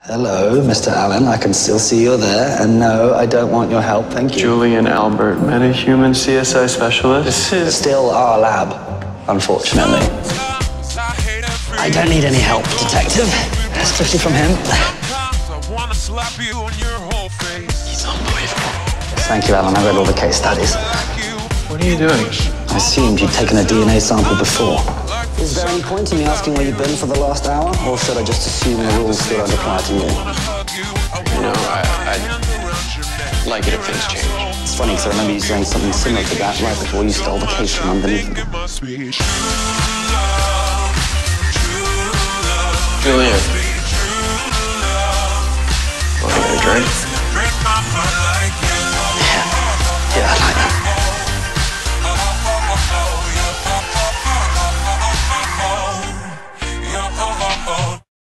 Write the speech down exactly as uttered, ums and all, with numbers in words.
Hello, Mister Allen. I can still see you're there. And no, I don't want your help, thank you. Julian Albert, metahuman C S I specialist. This is still our lab, unfortunately. I don't need any help, detective. Especially from him. He's unbelievable. Thank you, Alan. I read all the case studies. What are you doing? I assumed you'd taken a D N A sample before. Is there any point in me asking where you've been for the last hour? Or should I just assume the rules still don't apply to you? You know, I, I'd like it if things change. It's funny, because I remember you saying something similar to that right before you stole the case from underneath me. Julian.